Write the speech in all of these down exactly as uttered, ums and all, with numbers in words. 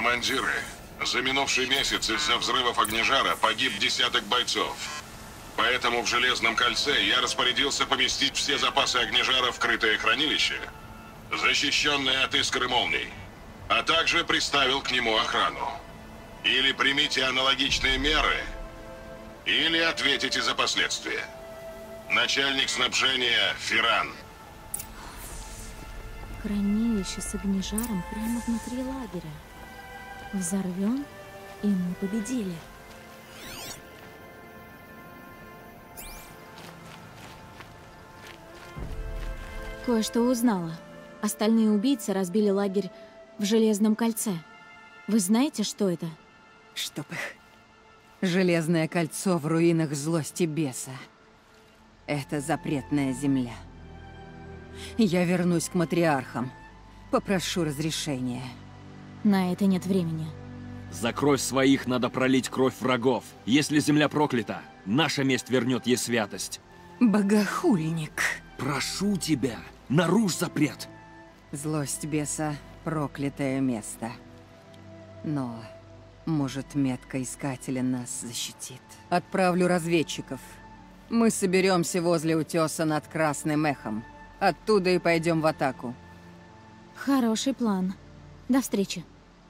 Командиры, за минувший месяц из-за взрывов огнежара погиб десяток бойцов. Поэтому в Железном кольце я распорядился поместить все запасы огнежара в крытое хранилище, защищенное от искр и молний, а также приставил к нему охрану. Или примите аналогичные меры, или ответите за последствия. Начальник снабжения Ферран. Хранилище с огнежаром прямо внутри лагеря. Взорвем, и мы победили. Кое-что узнала. Остальные убийцы разбили лагерь в Железном кольце. Вы знаете, что это? Чтоб их. Железное кольцо в руинах злости беса. Это запретная земля. Я вернусь к матриархам. Попрошу разрешения. На это нет времени. За кровь своих надо пролить кровь врагов. Если земля проклята, наша месть вернет ей святость. Богохульник. Прошу тебя, нарушь запрет. Злость беса — проклятое место. Но, может, метка Искателя нас защитит. Отправлю разведчиков. Мы соберемся возле утеса над Красным Эхом. Оттуда и пойдем в атаку. Хороший план. До встречи.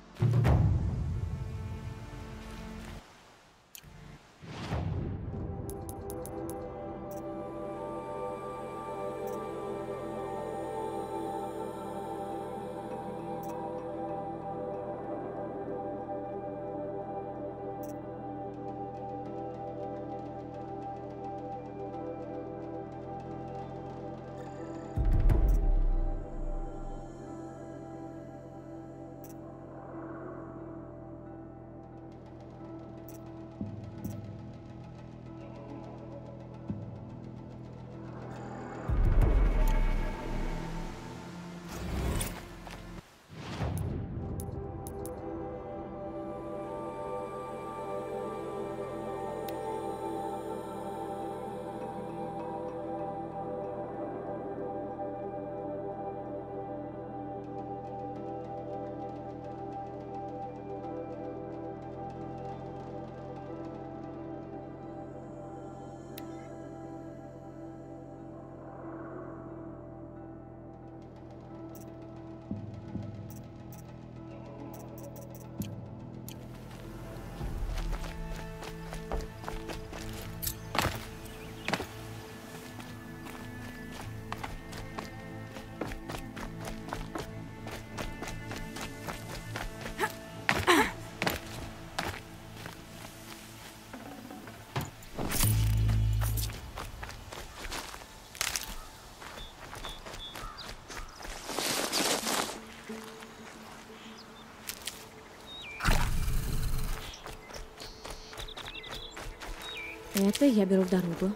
Это я беру дорогу.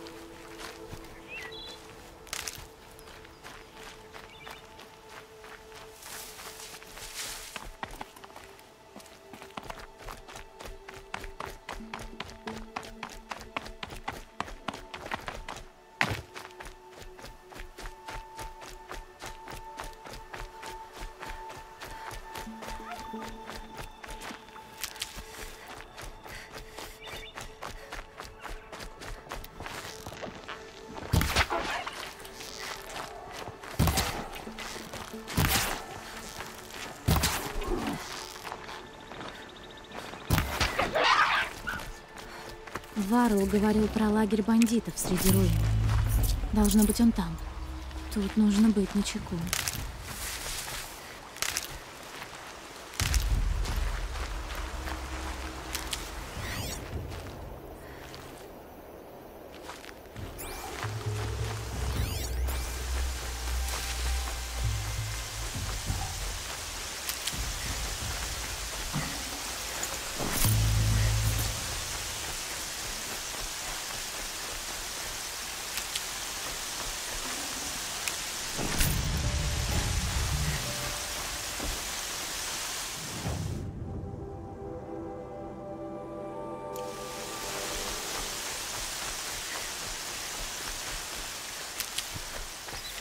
Варл говорил про лагерь бандитов среди руин. Должно быть, он там. Тут нужно быть начеку.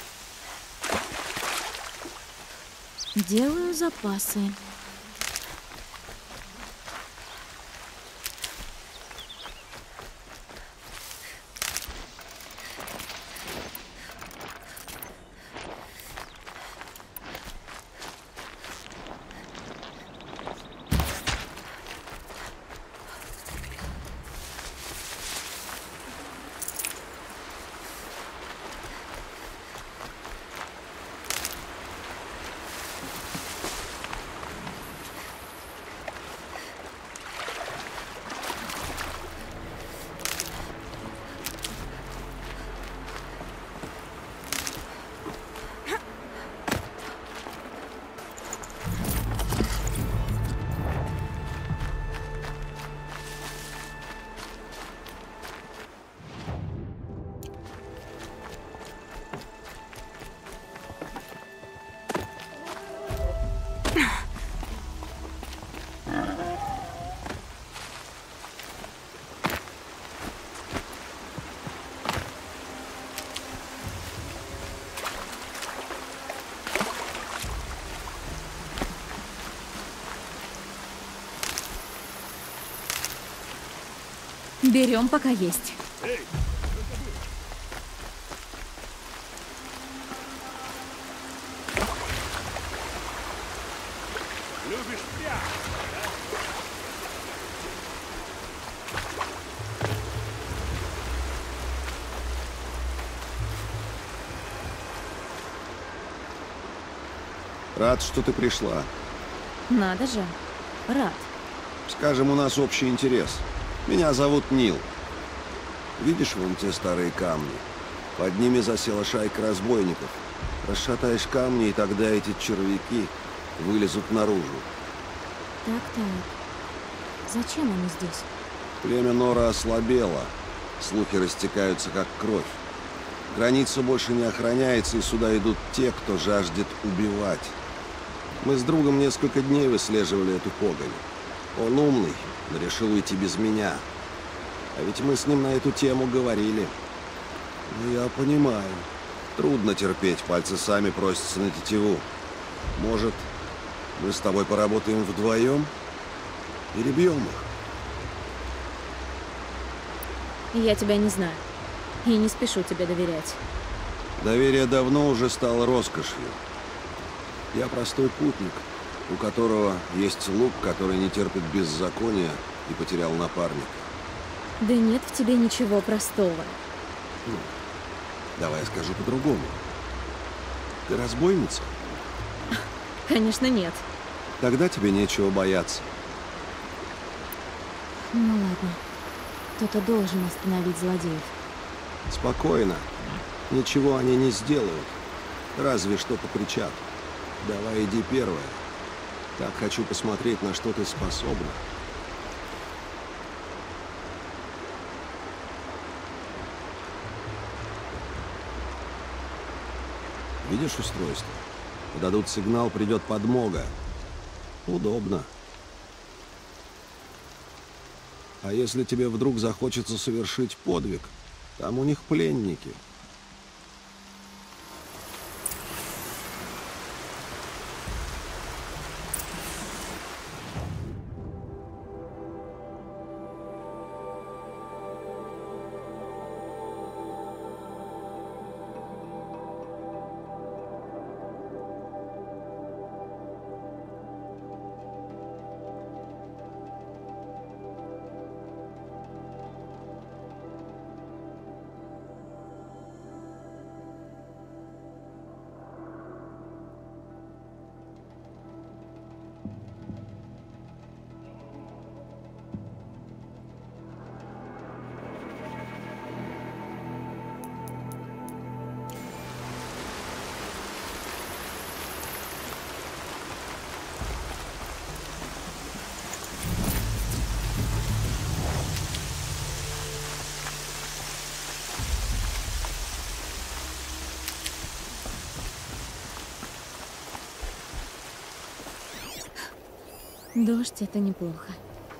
Делаю запасы. Берем, пока есть. Рад, что ты пришла. Надо же. Рад. Скажем, у нас общий интерес. Меня зовут Нил. Видишь вон те старые камни? Под ними засела шайка разбойников. Расшатаешь камни, и тогда эти червяки вылезут наружу. Так-так. Зачем они здесь? Племя Нора ослабело. Слухи растекаются, как кровь. Граница больше не охраняется, и сюда идут те, кто жаждет убивать. Мы с другом несколько дней выслеживали эту погонь. Он умный, но решил уйти без меня. А ведь мы с ним на эту тему говорили. Ну, я понимаю. Трудно терпеть, пальцы сами просятся на тетиву. Может, мы с тобой поработаем вдвоем? Перебьем их? Я тебя не знаю. И не спешу тебе доверять. Доверие давно уже стало роскошью. Я простой путник, у которого есть лук, который не терпит беззакония и потерял напарника. Да нет в тебе ничего простого. Ну, давай я скажу по-другому. Ты разбойница? Конечно, нет. Тогда тебе нечего бояться. Ну ладно. Кто-то должен остановить злодеев. Спокойно. Ничего они не сделают. Разве что покричат. Давай иди первая. Так хочу посмотреть, на что ты способна. Видишь устройство? Подадут сигнал, придет подмога. Удобно. А если тебе вдруг захочется совершить подвиг, там у них пленники. Дождь — это неплохо.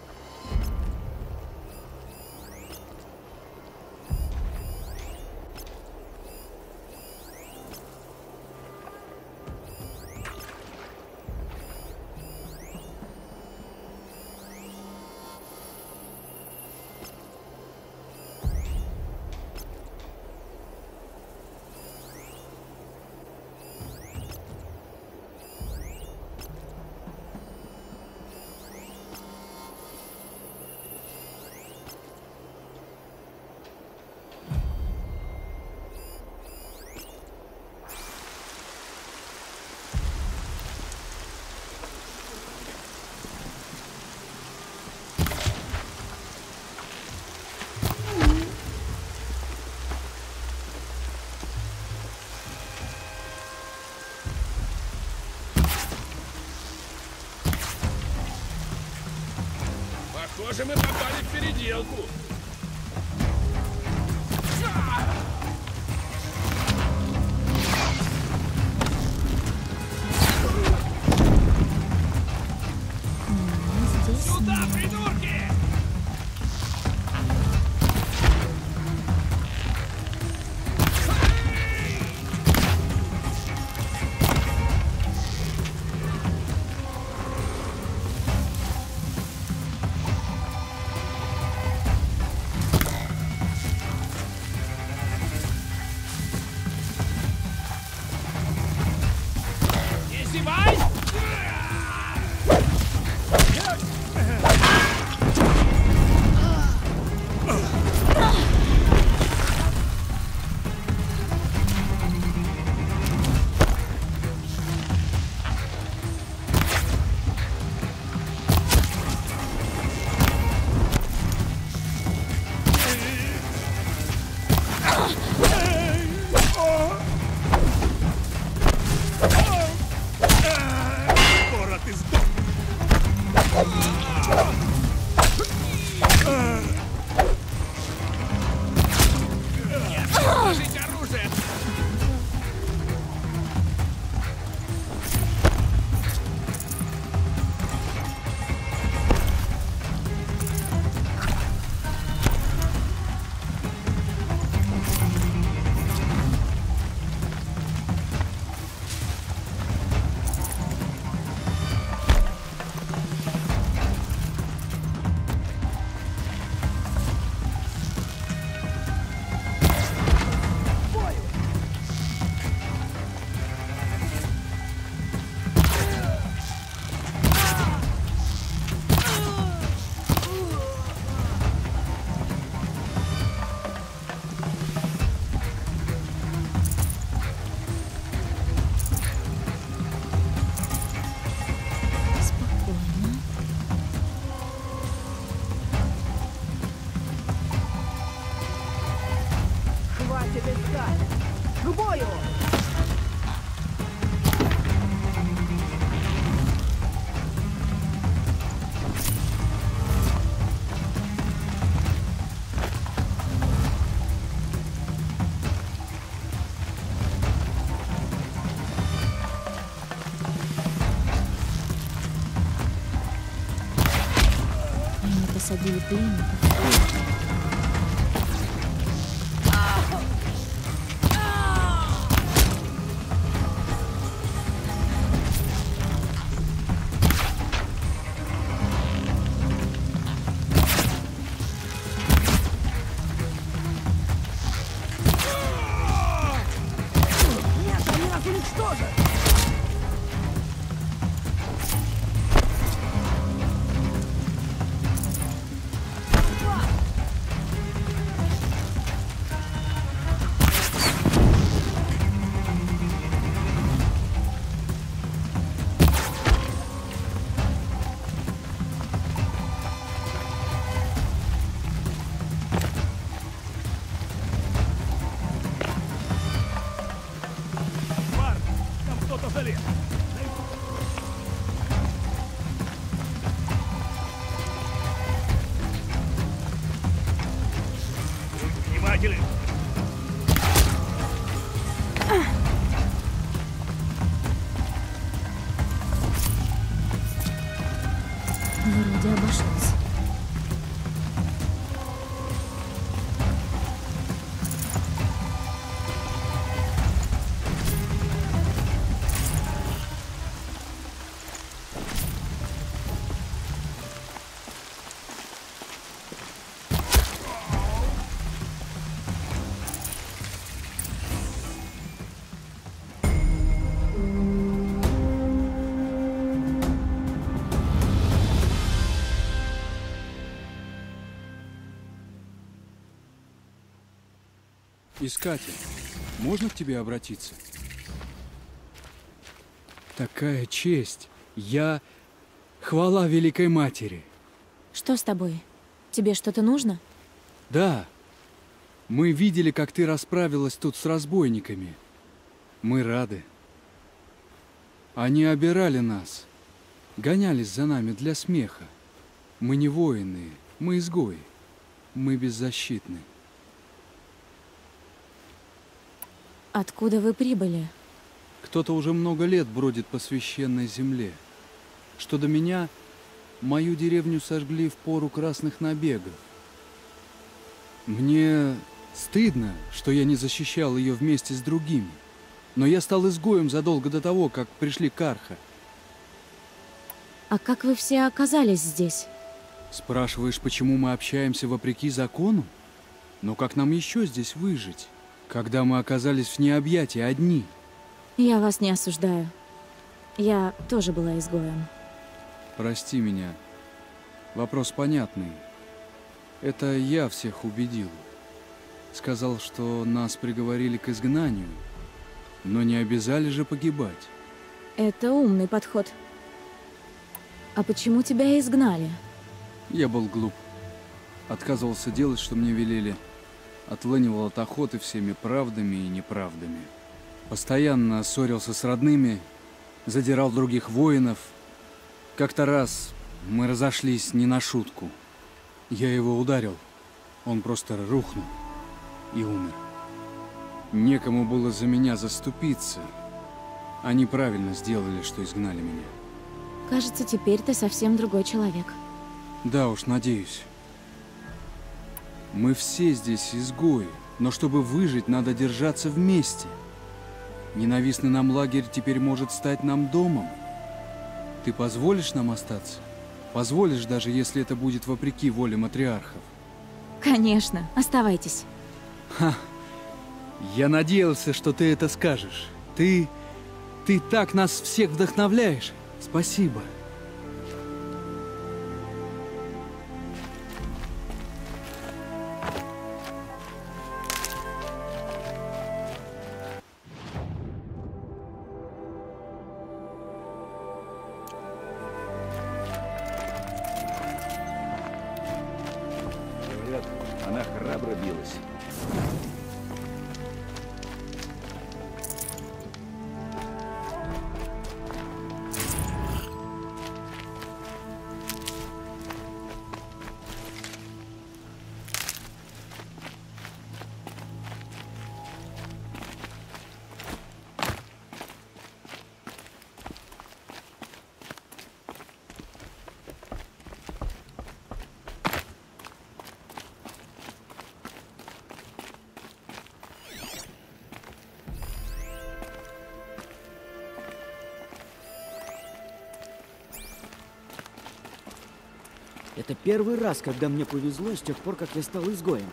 Похоже, мы попали в переделку. Здесь Сюда, нет. придурки! Хватит искать! К бою! Они посадили пленников. Нет, они нас уничтожат! Марк, там кто-то залез. Будь внимателен. Вроде обошлось. Искатель, можно к тебе обратиться? Такая честь. Я... Хвала Великой Матери. Что с тобой? Тебе что-то нужно? Да. Мы видели, как ты расправилась тут с разбойниками. Мы рады. Они обирали нас. Гонялись за нами для смеха. Мы не воины, мы изгои. Мы беззащитны. Откуда вы прибыли? Кто-то уже много лет бродит по священной земле. Что до меня, мою деревню сожгли в пору красных набегов. Мне стыдно, что я не защищал ее вместе с другими. Но я стал изгоем задолго до того, как пришли Карха. А как вы все оказались здесь? Спрашиваешь, почему мы общаемся вопреки закону? Но как нам еще здесь выжить, когда мы оказались в необъятии одни? Я вас не осуждаю. Я тоже была изгоем. Прости меня. Вопрос понятный. Это я всех убедил. Сказал, что нас приговорили к изгнанию, но не обязали же погибать. Это умный подход. А почему тебя изгнали? Я был глуп. Отказывался делать, что мне велели. Отлынивал от охоты всеми правдами и неправдами. Постоянно ссорился с родными, задирал других воинов. Как-то раз мы разошлись не на шутку. Я его ударил. Он просто рухнул и умер. Некому было за меня заступиться. Они правильно сделали, что изгнали меня. Кажется, теперь ты совсем другой человек. Да уж, надеюсь. Мы все здесь изгои, но чтобы выжить, надо держаться вместе. Ненавистный нам лагерь теперь может стать нам домом. Ты позволишь нам остаться? Позволишь, даже если это будет вопреки воле матриархов? Конечно, оставайтесь. Ха! Я надеялся, что ты это скажешь. Ты... ты так нас всех вдохновляешь. Спасибо. Говорят, она храбро билась. Это первый раз, когда мне повезло с тех пор, как я стал изгоем.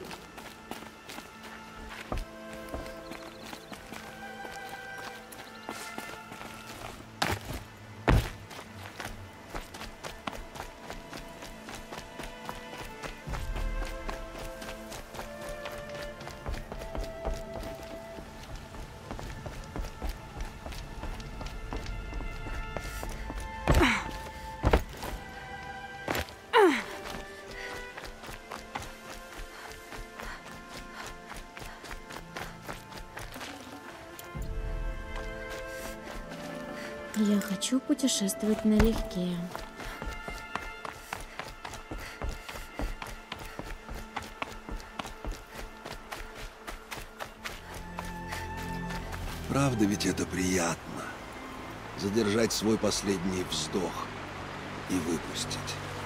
Я хочу путешествовать налегке. Правда ведь это приятно. Задержать свой последний вздох и выпустить.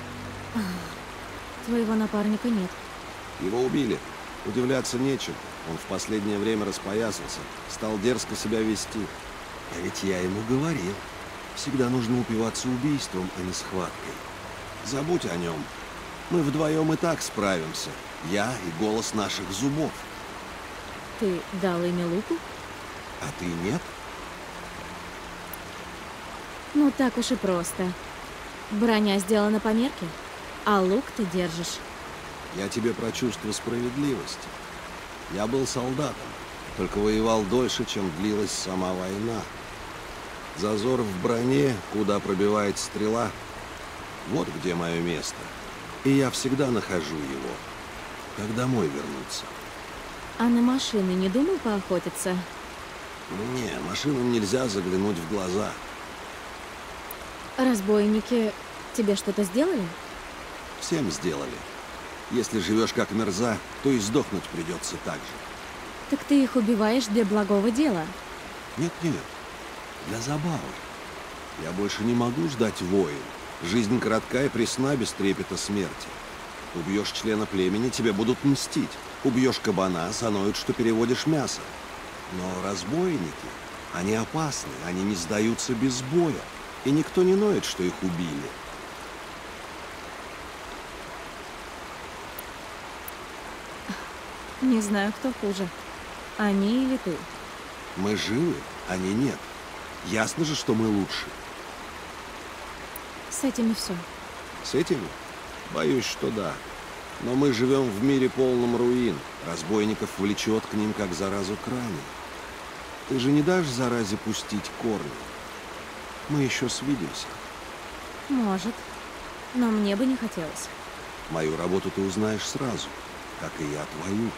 Твоего напарника нет. Его убили. Удивляться нечем. Он в последнее время распоясался, стал дерзко себя вести. А ведь я ему говорил. Всегда нужно упиваться убийством, а не схваткой. Забудь о нем. Мы вдвоем и так справимся. Я и голос наших зубов. Ты дал имя Луку? А ты нет? Ну так уж и просто. Броня сделана по мерке, а лук ты держишь. Я тебе про чувство справедливости. Я был солдатом, только воевал дольше, чем длилась сама война. Зазор в броне, куда пробивает стрела. Вот где мое место. И я всегда нахожу его. Как домой вернуться. А на машины не думал поохотиться? Не, машинам нельзя заглянуть в глаза. Разбойники тебе что-то сделали? Всем сделали. Если живешь как мерза, то и сдохнуть придется так же. Так ты их убиваешь для благого дела? Нет-нет, для забавы. Я больше не могу ждать войн. Жизнь коротка и пресна без трепета смерти. Убьешь члена племени, тебе будут мстить. Убьешь кабана, сануют, что переводишь мясо. Но разбойники, они опасны, они не сдаются без боя. И никто не ноет, что их убили. Не знаю, кто хуже. Они или ты? Мы живы, они нет. Ясно же, что мы лучше. С этим и все. С этим? Боюсь, что да. Но мы живем в мире полном руин. Разбойников влечет к ним, как заразу к ране. Ты же не дашь заразе пустить корни? Мы еще свидимся. Может. Но мне бы не хотелось. Мою работу ты узнаешь сразу, как и я твою.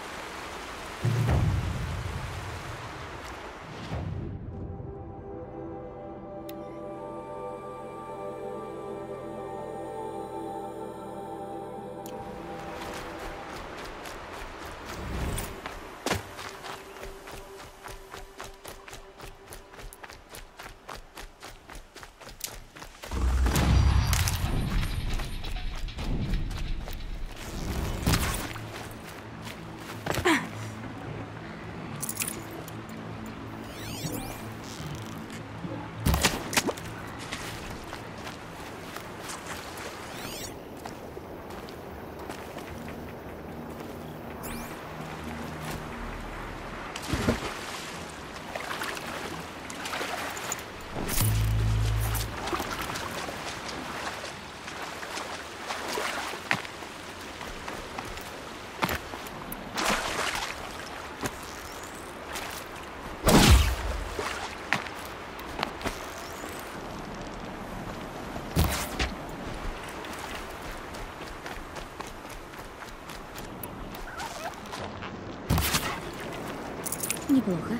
Неплохо.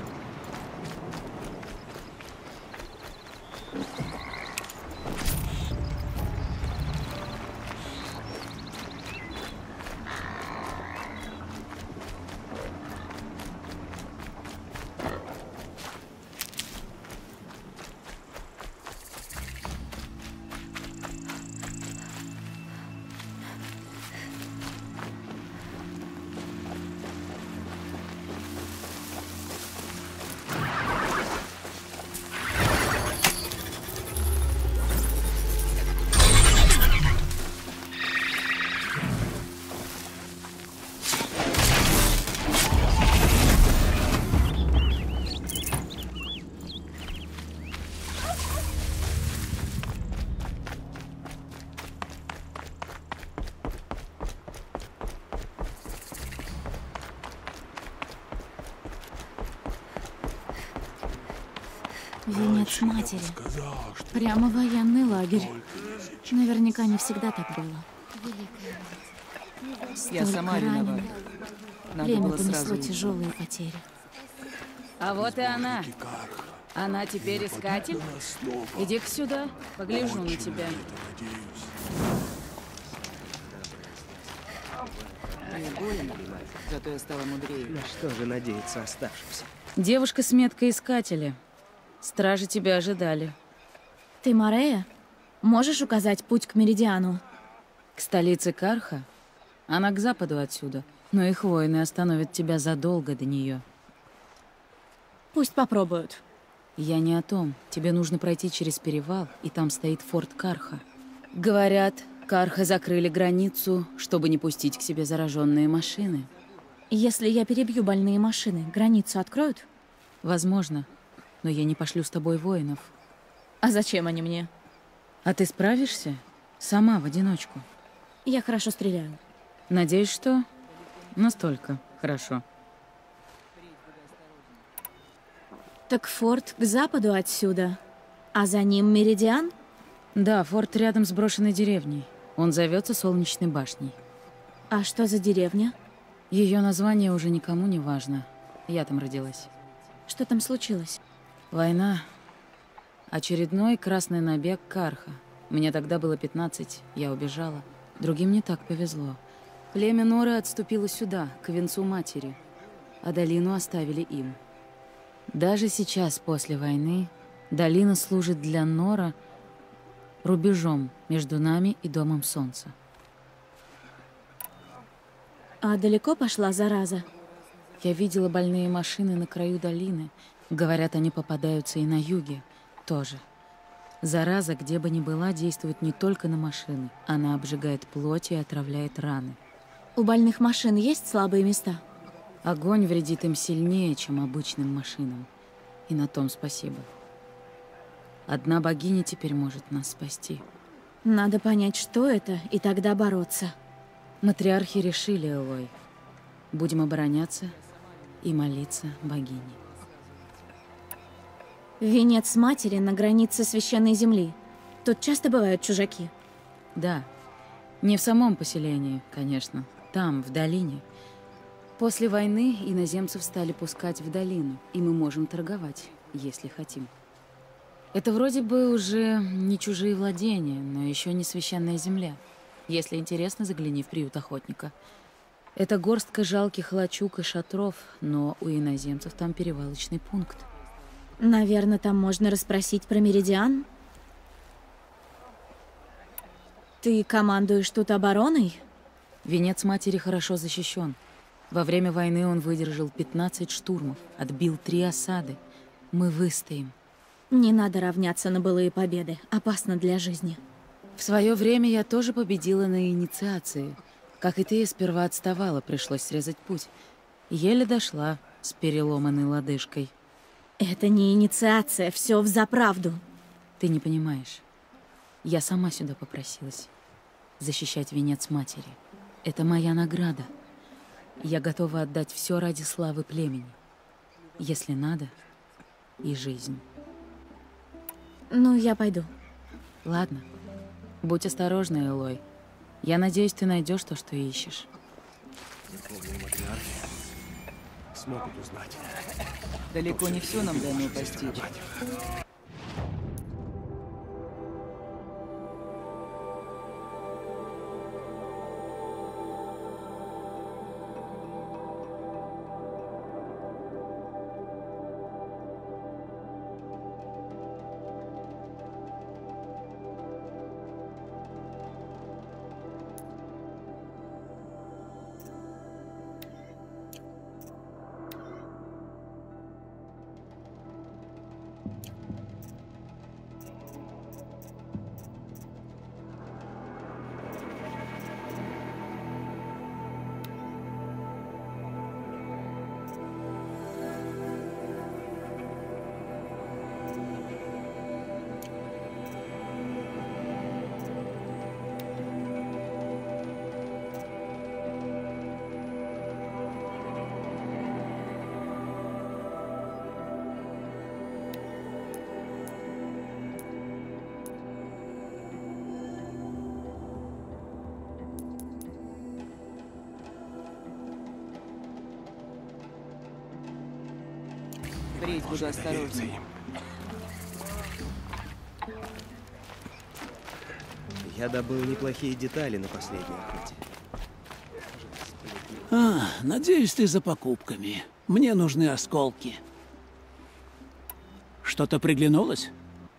Венец матери. Прямо военный лагерь. Наверняка не всегда так было. Я сама виновата. Надо Племя было понесло сразу... тяжелые потери. А вот и она. Она теперь искатель? Иди-ка сюда, погляжу на тебя. Мне больно, зато я стала мудрее. На что же надеяться оставшимся? Девушка с меткой искателя. Стражи тебя ожидали. Ты Морея? Можешь указать путь к Меридиану? К столице Карха? Она к западу отсюда, но их воины остановят тебя задолго до нее. Пусть попробуют. Я не о том. Тебе нужно пройти через перевал, и там стоит форт Карха. Говорят, Карха закрыли границу, чтобы не пустить к себе зараженные машины. Если я перебью больные машины, границу откроют? Возможно, но я не пошлю с тобой воинов. А зачем они мне? А ты справишься? Сама, в одиночку. Я хорошо стреляю. Надеюсь, что настолько хорошо. Так форт к западу отсюда, а за ним Меридиан? Да, форт рядом с брошенной деревней. Он зовется Солнечной башней. А что за деревня? Ее название уже никому не важно. Я там родилась. Что там случилось? Война. Очередной красный набег Карха. Мне тогда было пятнадцать, я убежала. Другим не так повезло. Племя Норы отступило сюда, к венцу матери, а долину оставили им. Даже сейчас, после войны, долина служит для Нора рубежом между нами и Домом Солнца. А далеко пошла зараза? Я видела больные машины на краю долины. Говорят, они попадаются и на юге тоже. Зараза, где бы ни была, действует не только на машины. Она обжигает плоть и отравляет раны. У больных машин есть слабые места? Огонь вредит им сильнее, чем обычным машинам. И на том спасибо. Одна богиня теперь может нас спасти. Надо понять, что это, и тогда бороться. Матриархи решили, Элой. Будем обороняться и молиться богине. Венец матери на границе священной земли. Тут часто бывают чужаки? Да. Не в самом поселении, конечно. Там, в долине. После войны иноземцев стали пускать в долину, и мы можем торговать, если хотим. Это вроде бы уже не чужие владения, но еще не священная земля. Если интересно, загляни в приют охотника. Это горстка жалких лачуг и шатров, но у иноземцев там перевалочный пункт. Наверное, там можно расспросить про Меридиан? Ты командуешь тут обороной? Венец матери хорошо защищен. Во время войны он выдержал пятнадцать штурмов, отбил три осады. Мы выстоим. Не надо равняться на былые победы. Опасно для жизни. В свое время я тоже победила на инициации. Как и ты, сперва отставала, пришлось срезать путь. Еле дошла с переломанной лодыжкой. Это не инициация, все взаправду. Ты не понимаешь. Я сама сюда попросилась. Защищать венец матери. Это моя награда. Я готова отдать все ради славы племени. Если надо, и жизнь. Ну, я пойду. Ладно. Будь осторожна, Элой. Я надеюсь, ты найдешь то, что ищешь. Смогут узнать. Далеко не все нам дано постичь. Впредь буду осторожнее. Я добыл неплохие детали на последней охоте. А, надеюсь, ты за покупками. Мне нужны осколки. Что-то приглянулось?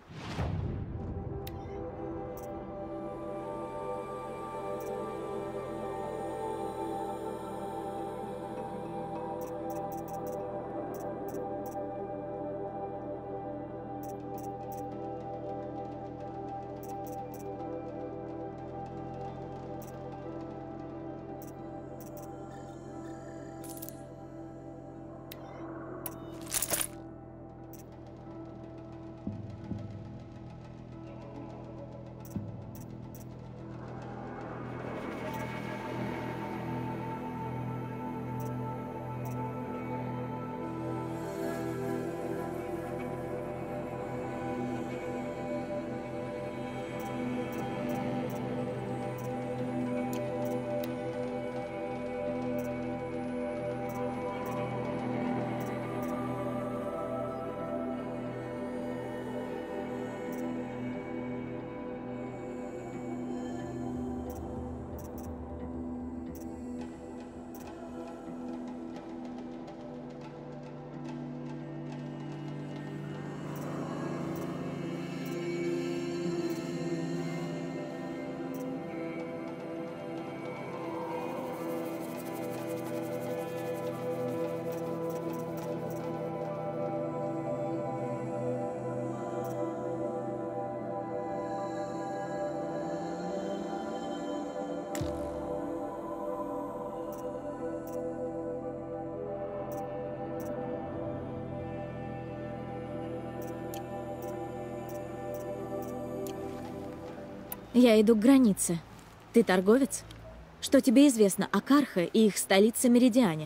Я иду к границе. Ты торговец? Что тебе известно о Карха и их столице Меридиане?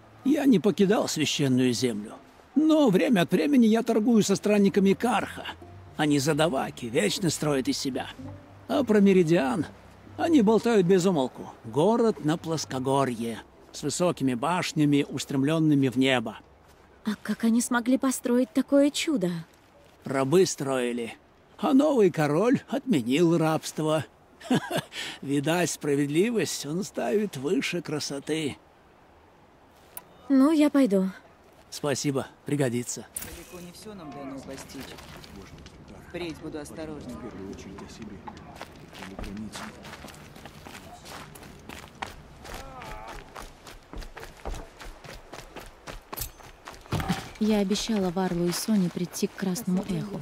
Я не покидал священную землю. Но время от времени я торгую со странниками Карха. Они задаваки, вечно строят из себя. А про Меридиан они болтают без умолку. Город на плоскогорье, с высокими башнями, устремленными в небо. А как они смогли построить такое чудо? Рабы строили. А новый король отменил рабство. Видать, справедливость он ставит выше красоты. Ну, я пойду. Спасибо, пригодится. Далеко не все нам дано постичь. Впредь буду осторожнее. Я обещала Варлу и Соне прийти к Красному Эху.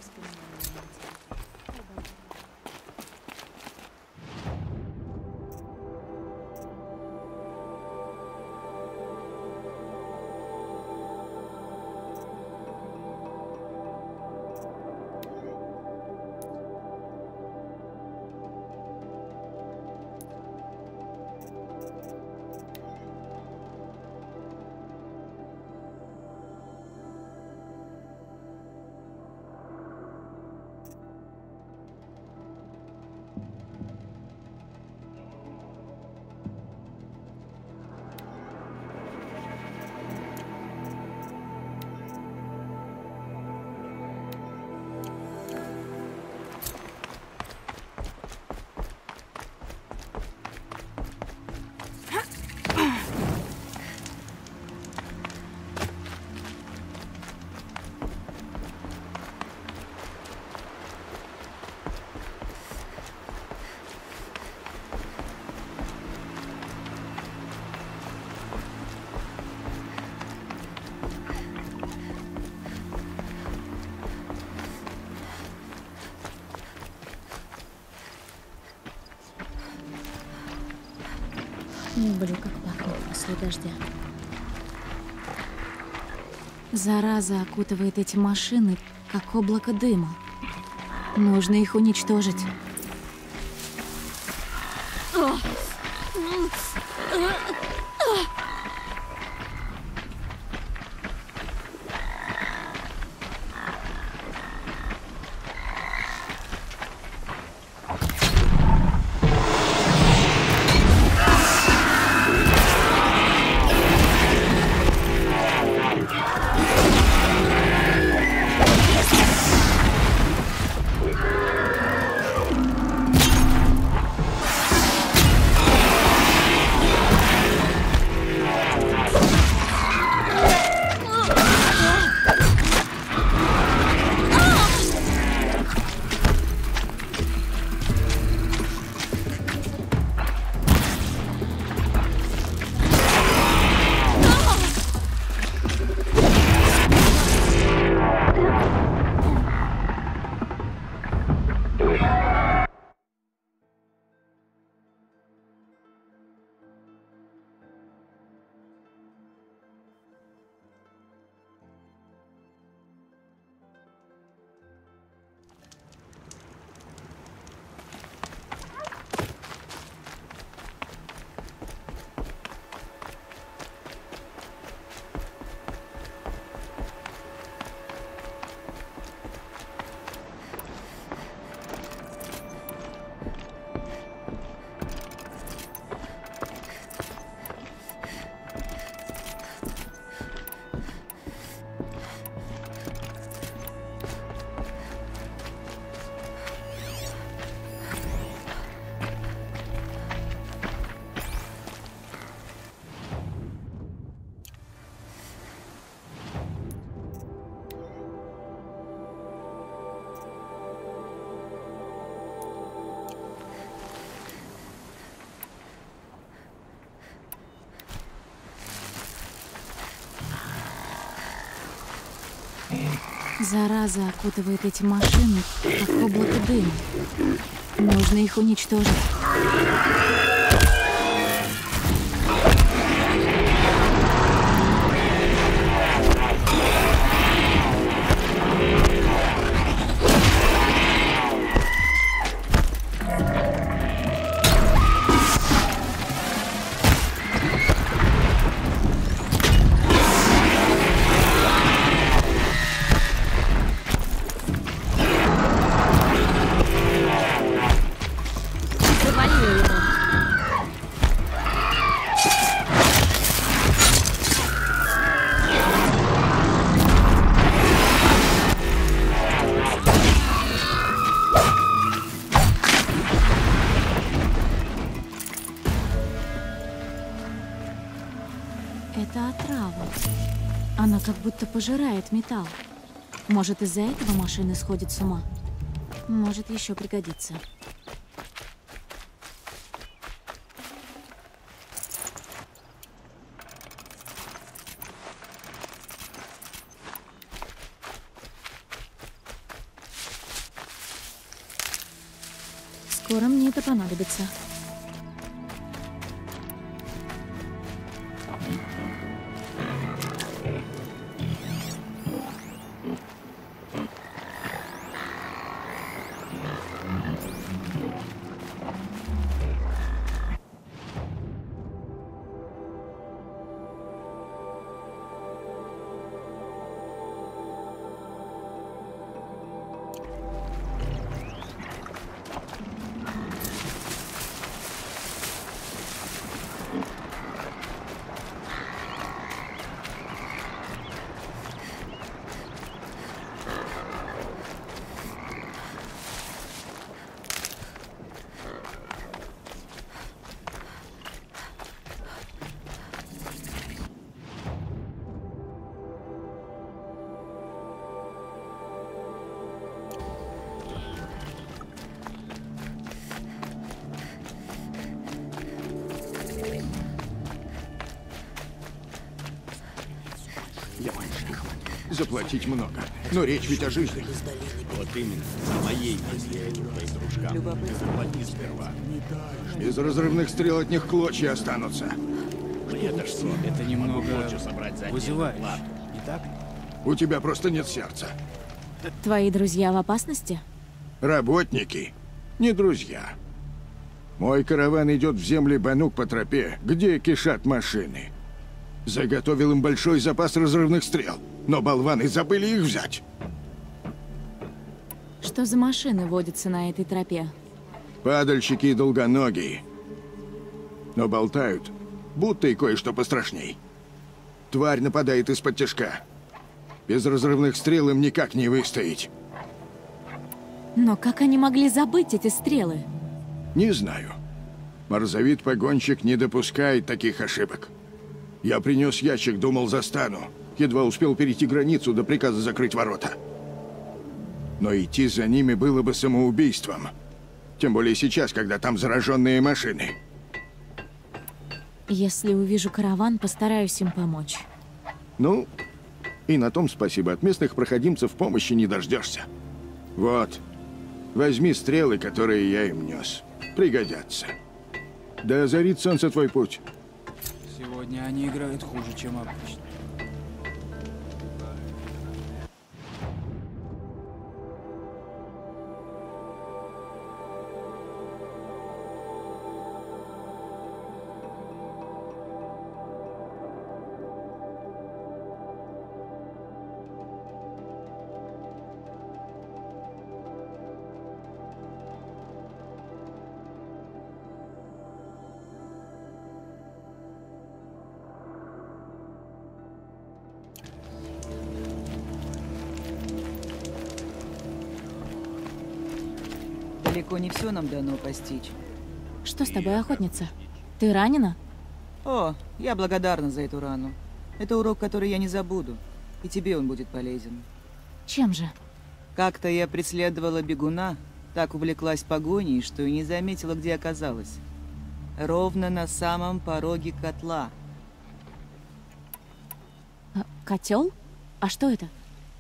Люблю, как пахнет после дождя. Зараза окутывает эти машины, как облако дыма. Нужно их уничтожить. Зараза окутывает эти машины, как облако дыма. Нужно их уничтожить. Это отрава. Она как будто пожирает металл. Может, из-за этого машины сходят с ума? Может, еще пригодится. Скоро мне это понадобится. Заплатить много. Но речь ведь о жизни. Вот именно. О моей, если я этим твоим дружкам. Ты заплати сперва. Без разрывных стрел от них клочья останутся. Это что? Это немного вызывает. Не так? У тебя просто нет сердца. Твои друзья в опасности? Работники, не друзья. Мой караван идет в земли Банук по тропе, где кишат машины. Заготовил им большой запас разрывных стрел, но болваны забыли их взять. Что за машины водятся на этой тропе? Падальщики и долгоногие. Но болтают, будто и кое-что пострашней. Тварь нападает из-под тяжка. Без разрывных стрел им никак не выстоять. Но как они могли забыть эти стрелы? Не знаю. Марзавид-погонщик не допускает таких ошибок. Я принес ящик, думал, застану. Едва успел перейти границу до приказа закрыть ворота. Но идти за ними было бы самоубийством. Тем более сейчас, когда там зараженные машины. Если увижу караван, постараюсь им помочь. Ну, и на том спасибо. От местных проходимцев помощи не дождешься. Вот. Возьми стрелы, которые я им нес. Пригодятся. Да озарит солнце твой путь. Сегодня они играют хуже, чем обычно. Далеко не все нам дано постичь. Что с тобой, охотница? Ты ранена? О, я благодарна за эту рану. Это урок, который я не забуду. И тебе он будет полезен. Чем же? Как-то я преследовала бегуна, так увлеклась погоней, что и не заметила, где оказалась. Ровно на самом пороге котла. А, котел? А что это?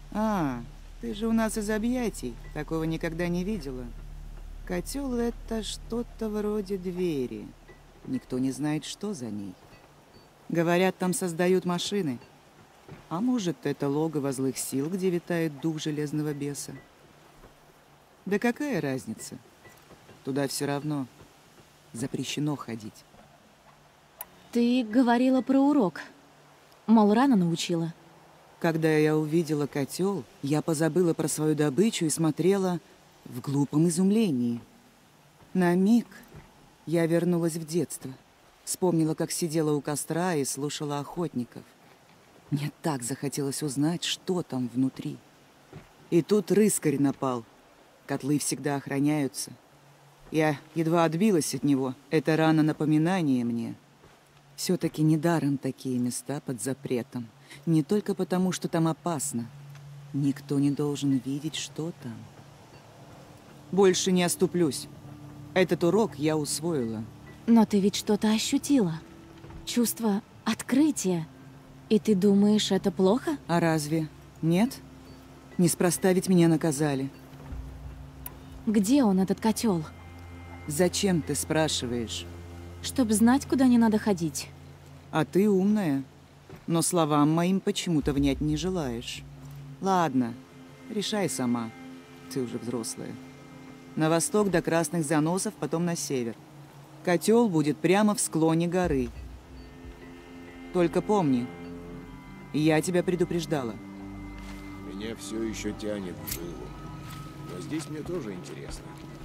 А, ты же у нас из объятий. Такого никогда не видела. Котел — это что-то вроде двери. Никто не знает, что за ней. Говорят, там создают машины. А может, это логово злых сил, где витает дух железного беса? Да какая разница? Туда все равно запрещено ходить. Ты говорила про урок. Мол, рано научила. Когда я увидела котел, я позабыла про свою добычу и смотрела в глупом изумлении. На миг я вернулась в детство. Вспомнила, как сидела у костра и слушала охотников. Мне так захотелось узнать, что там внутри. И тут рыскарь напал. Котлы всегда охраняются. Я едва отбилась от него. Это рано напоминание мне. Все-таки недаром такие места под запретом. Не только потому, что там опасно. Никто не должен видеть, что там. Больше не оступлюсь. Этот урок я усвоила. Но ты ведь что-то ощутила. Чувство открытия. И ты думаешь, это плохо? А разве нет? Неспроста ведь меня наказали. Где он, этот котел? Зачем ты спрашиваешь? Чтоб знать, куда не надо ходить. А ты умная. Но словам моим почему-то внять не желаешь. Ладно, решай сама. Ты уже взрослая. На восток до Красных Заносов, потом на север. Котел будет прямо в склоне горы. Только помни, я тебя предупреждала. Меня все еще тянет в жилу. Но здесь мне тоже интересно.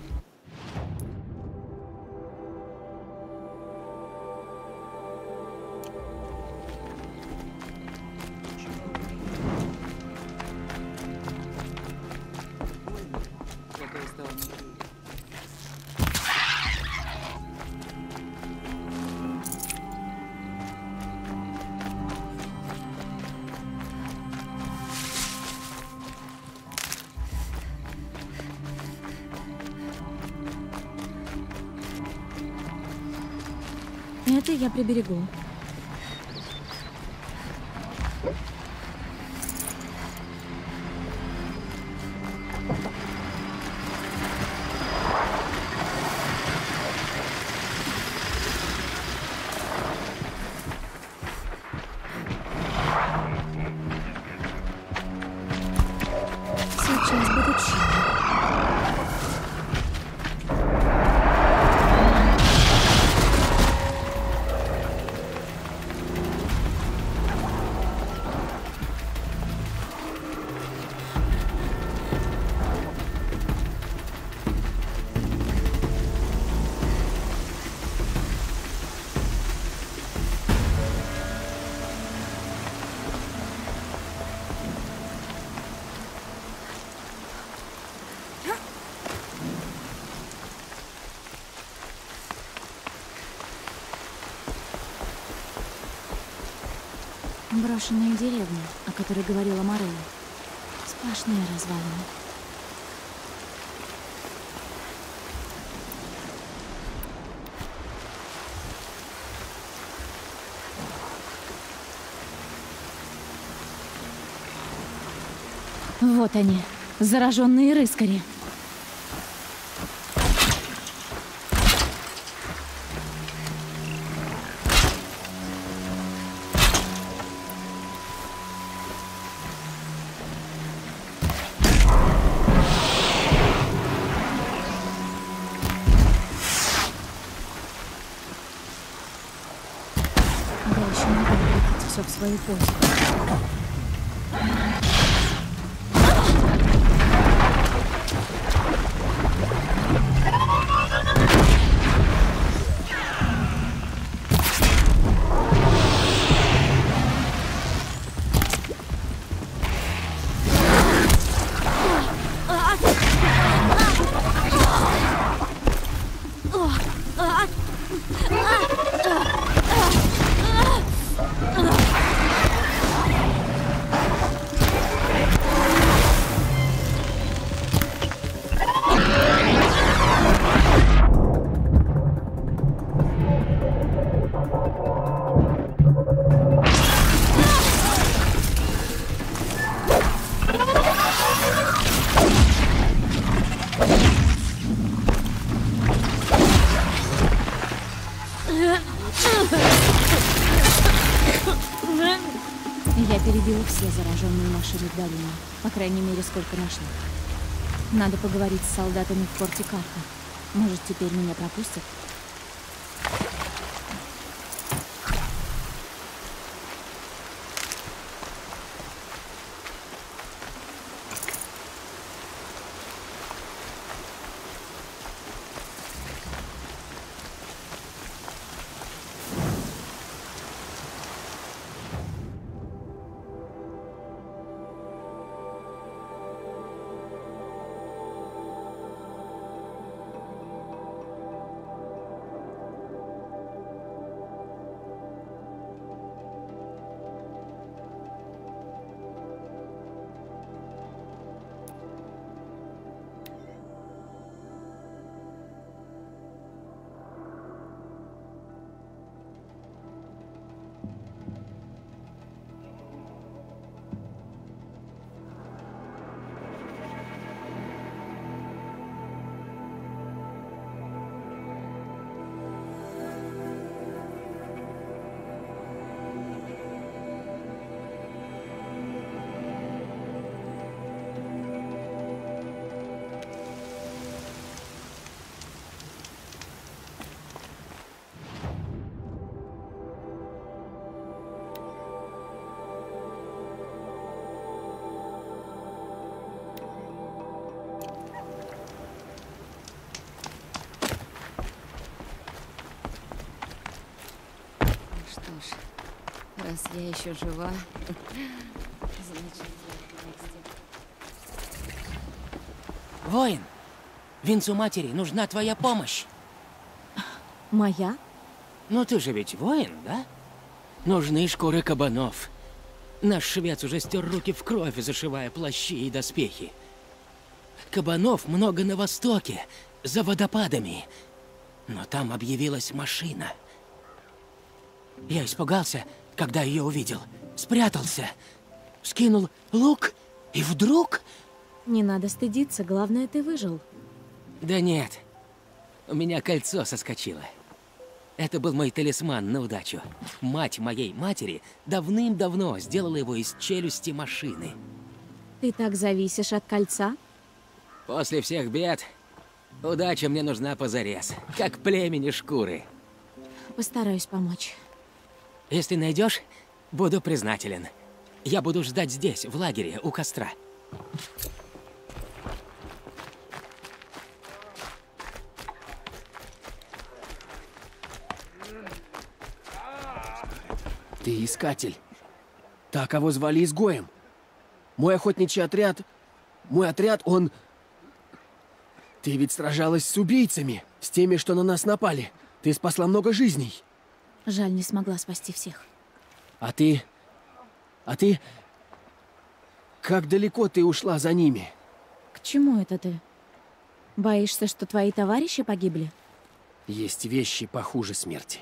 Это я приберегу. Сейчас будет чудо. Брошенная деревня, о которой говорила Морелла. Сплошные развалины. Вот они, зараженные рыскари. Все в свою пользу. все зараженные машины в долине. По крайней мере, сколько нашли. Надо поговорить с солдатами в форте Карха. Может, теперь меня пропустят? Раз я еще жива, значит, я Воин, Винцу матери нужна твоя помощь. Моя? Ну ты же ведь воин, да? Нужны шкуры кабанов. Наш швец уже стер руки в кровь, зашивая плащи и доспехи. Кабанов много на востоке, за водопадами. Но там объявилась машина. Я испугался, когда ее увидел. Спрятался. Скинул лук, и вдруг... Не надо стыдиться, главное, ты выжил. Да нет. У меня кольцо соскочило. Это был мой талисман на удачу. Мать моей матери давным-давно сделала его из челюсти машины. Ты так зависишь от кольца? После всех бед удача мне нужна позарез, как племени шкуры. Постараюсь помочь. Если найдешь, буду признателен. Я буду ждать здесь, в лагере, у костра. Ты искатель. Та, кого звали изгоем. Мой охотничий отряд... Мой отряд, он... Ты ведь сражалась с убийцами, с теми, что на нас напали. Ты спасла много жизней. Жаль, не смогла спасти всех. А ты... А ты... Как далеко ты ушла за ними? К чему это ты? Боишься, что твои товарищи погибли? Есть вещи похуже смерти.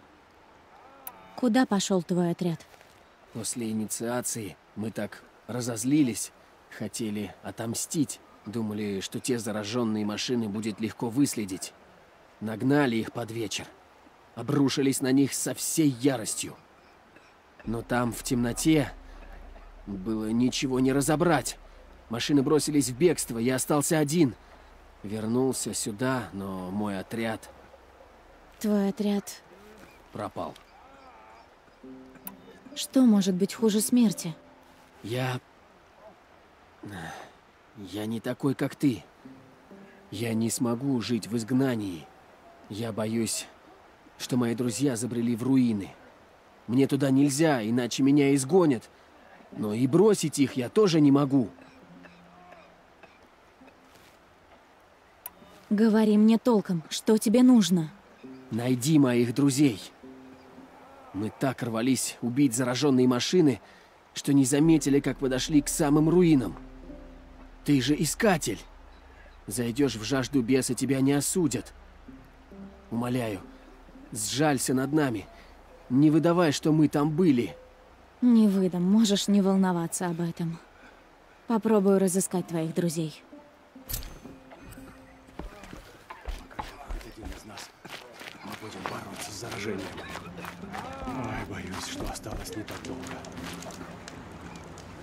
Куда пошел твой отряд? После инициации мы так разозлились, хотели отомстить. Думали, что те зараженные машины будет легко выследить. Нагнали их под вечер. Обрушились на них со всей яростью. Но там, в темноте, было ничего не разобрать. Машины бросились в бегство, я остался один. Вернулся сюда, но мой отряд... Твой отряд... пропал. Что может быть хуже смерти? Я... Я не такой, как ты. Я не смогу жить в изгнании. Я боюсь, что мои друзья забрели в руины. Мне туда нельзя, иначе меня изгонят. Но и бросить их я тоже не могу. Говори мне толком, что тебе нужно? Найди моих друзей. Мы так рвались убить зараженные машины, что не заметили, как подошли к самым руинам. Ты же искатель. Зайдешь в жажду беса, тебя не осудят. Умоляю, сжалься над нами. Не выдавай, что мы там были. Не выдам, можешь не волноваться об этом. Попробую разыскать твоих друзей. Один из нас. Мы будем бороться с заражением. Ой, боюсь, что осталось не так долго.